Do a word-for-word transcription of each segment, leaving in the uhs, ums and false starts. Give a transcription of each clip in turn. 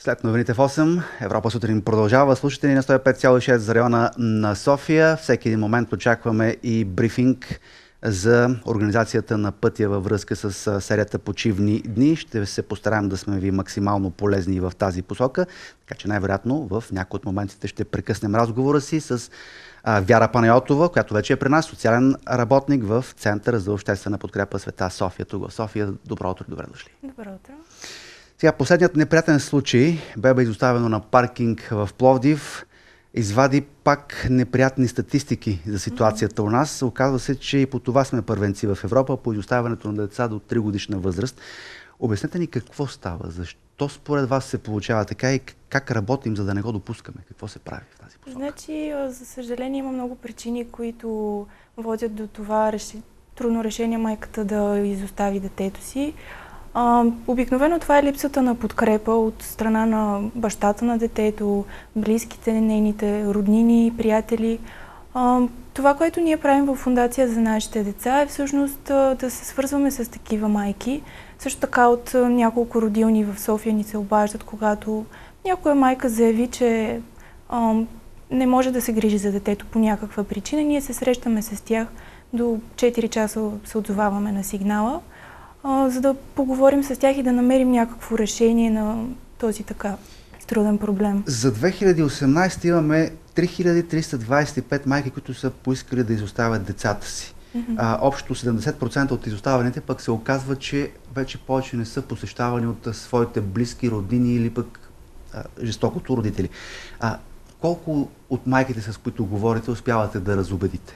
След новините в осем, Европа сутрин продължава. Слушате ни на сто и пет цяло и шест за района на София. Всеки един момент очакваме и брифинг за организацията на пътя във връзка с серията почивни дни. Ще се постараем да сме ви максимално полезни в тази посока, така че най-вероятно в някои от моментите ще прекъснем разговора си с а, Вяра Панайотова, която вече е при нас, социален работник в Центъра за обществена подкрепа Света София. Тук в София. Добро утро, добре дошли. Добро утро. Сега, последният неприятен случай, бебе изоставено на паркинг в Пловдив, извади пак неприятни статистики за ситуацията у нас. Оказва се, че и по това сме първенци в Европа, по изоставянето на деца до три годишна възраст. Обяснете ни какво става, защо според вас се получава така и как работим, за да не го допускаме, какво се прави в тази посока? Значи, за съжаление, има много причини, които водят до това реши... трудно решение майката да изостави детето си. А, обикновено това е липсата на подкрепа от страна на бащата на детето, близките, нейните роднини, приятели. А, това, което ние правим в Фондация за нашите деца, е всъщност а, да се свързваме с такива майки. Също така от а, няколко родилни в София ни се обаждат, когато някоя майка заяви, че а, не може да се грижи за детето по някаква причина. Ние се срещаме с тях, до четири часа се отзоваваме на сигнала, за да поговорим с тях и да намерим някакво решение на този така труден проблем. За две хиляди и осемнадесета имаме три хиляди триста двадесет и пет майки, които са поискали да изоставят децата си. Mm-hmm. а, общо седемдесет процента от изоставаните пък се оказва, че вече повече не са посещавани от а, своите близки, роднини или пък а, жестокото родители. А, колко от майките, с които говорите, успявате да разубедите?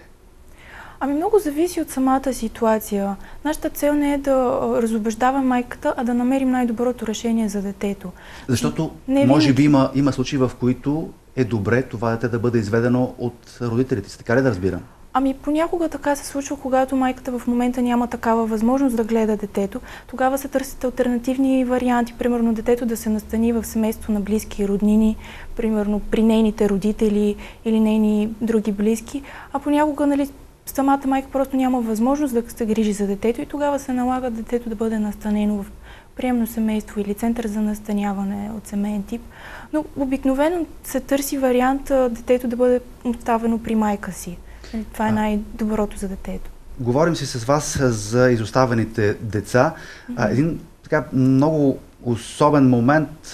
Ами много зависи от самата ситуация. Нашата цел не е да разубеждаваме майката, а да намерим най-доброто решение за детето. Защото не може винаги... би има, има случаи, в които е добре това дете да бъде изведено от родителите си. Така ли да разбирам? Ами понякога така се случва, когато майката в момента няма такава възможност да гледа детето. Тогава се търсят алтернативни варианти. Примерно детето да се настани в семейство на близки и роднини, примерно при нейните родители или нейни други близки. А понякога, нали, самата майка просто няма възможност да се грижи за детето и тогава се налага детето да бъде настанено в приемно семейство или център за настаняване от семейен тип. Но обикновено се търси вариант детето да бъде оставено при майка си. Това е най-доброто за детето. Говорим си с вас за изоставените деца. Mm-hmm. Един така много особен момент,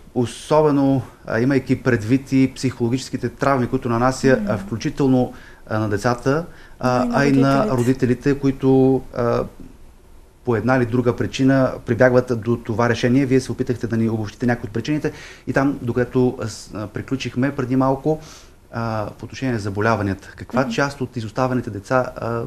особено имайки предвид и психологическите травми, които нанася, mm-hmm. включително на децата, а, а и на родителите, които а, по една или друга причина прибягват до това решение. Вие се опитахте да ни обобщите някои от причините и там, докато а, приключихме преди малко, а, по отношение на заболяванията. Каква mm-hmm. част от изоставените деца а,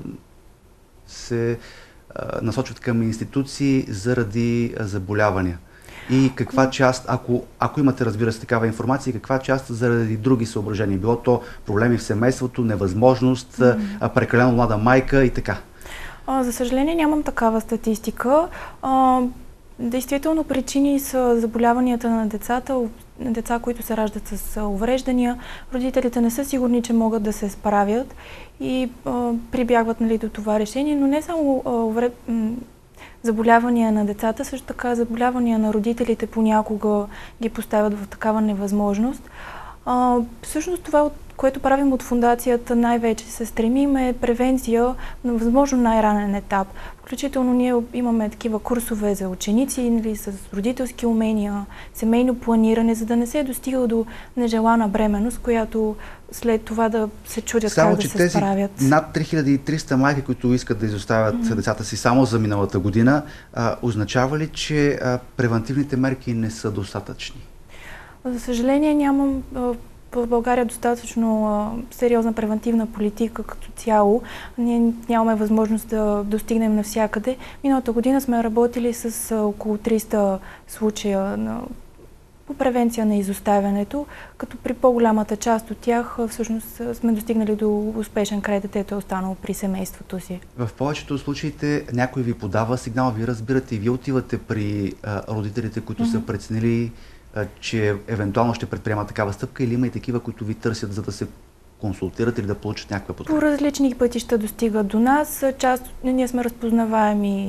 се а, насочват към институции заради а, заболявания? И каква част, ако, ако имате, разбира се, такава информация, каква част заради други съображения? Било то проблеми в семейството, невъзможност, mm-hmm. прекалено млада майка и така? А, за съжаление нямам такава статистика. А, действително причини са заболяванията на децата, деца, които се раждат с увреждания. Родителите не са сигурни, че могат да се справят и а, прибягват, нали, до това решение, но не само а, увре... заболявания на децата, също така заболявания на родителите понякога ги поставят в такава невъзможност. А, всъщност това, което правим от фондацията, най-вече се стремим е превенция на възможно най-ранен етап. Включително ние имаме такива курсове за ученици, нали, с родителски умения, семейно планиране, за да не се е достигало до нежелана бременност, която след това да се чудят само, как да се справят. Над три хиляди и триста майки, които искат да изоставят mm-hmm. децата си само за миналата година, а, означава ли, че а, превентивните мерки не са достатъчни? За съжаление нямам в България достатъчно а, сериозна превентивна политика като цяло. Ние нямаме възможност да достигнем навсякъде. Миналата година сме работили с а, около триста случая на, по превенция на изоставянето, като при по-голямата част от тях а, всъщност сме достигнали до успешен край, детето е останало при семейството си. В повечето от случаите някой ви подава сигнал, вие разбирате и вие отивате при а, родителите, които mm-hmm. са преценили, че евентуално ще предприема такава стъпка, или има и такива, които ви търсят, за да се консултират или да получат някаква подкрепа? По различни пътища достигат до нас. Част, ние сме разпознаваеми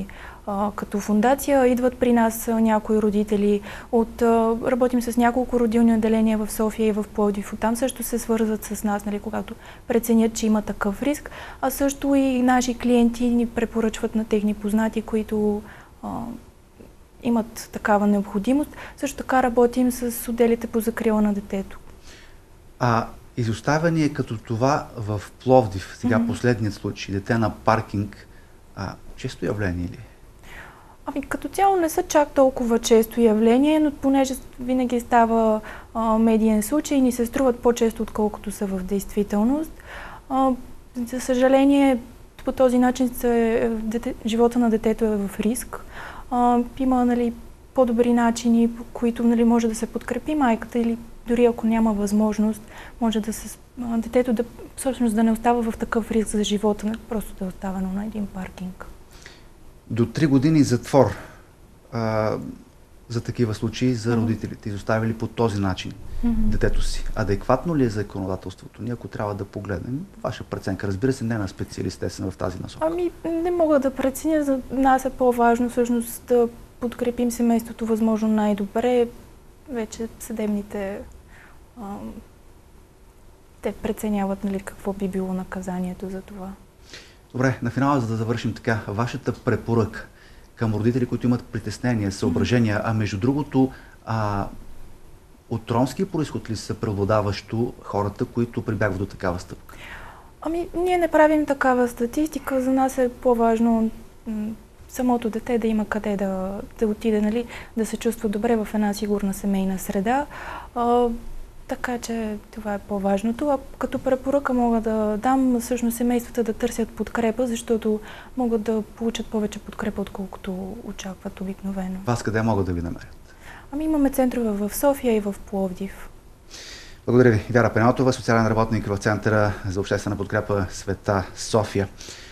а, като фондация. Идват при нас а, някои родители. От, а, работим с няколко родилни отделения в София и в Пловдив. Оттам също се свързват с нас, нали, когато преценят, че има такъв риск. А също и наши клиенти ни препоръчват на техни познати, които а, имат такава необходимост. Също така работим с отделите по закрила на детето. А изоставяне като това в Пловдив, сега mm-hmm. последният случай, дете на паркинг, а, често явление ли? Ами като цяло не са чак толкова често явление, но понеже винаги става а, медиен случай, ни се струват по-често, отколкото са в действителност. А, за съжаление, по този начин се, дете, живота на детето е в риск. А, има, нали, по-добри начини, по които, нали, може да се подкрепи майката, или дори ако няма възможност, може да се, а, детето да, всъщност да не остава в такъв риск за живота, не просто да е оставено на един паркинг. До три години затвор а, за такива случаи за родителите, изоставили по този начин mm-hmm. детето си. Адекватно ли е законодателството? Ние, ако трябва да погледнем, ваша преценка, разбира се, не на специалист, естествено, в тази насока. Ами, не мога да преценя. За нас е по-важно всъщност да подкрепим семейството възможно най-добре. Вече съдебните а, те преценяват, нали, какво би било наказанието за това. Добре, на финала, за да завършим така, вашата препоръка към родители, които имат притеснения, съображения, а между другото, а, от ромски произход ли са преобладаващо хората, които прибягват до такава стъпка? Ами, ние не правим такава статистика. За нас е по-важно самото дете да има къде да, да отиде, нали, да се чувства добре в една сигурна семейна среда. А, така че това е по-важното. А като препоръка мога да дам всъщност семействата да търсят подкрепа, защото могат да получат повече подкрепа, отколкото очакват обикновено. Вас къде могат да ви намерят? Ами имаме центрове в София и в Пловдив. Благодаря ви. Вяра Пеналтова, социален работник в Центъра за обществена подкрепа Света София.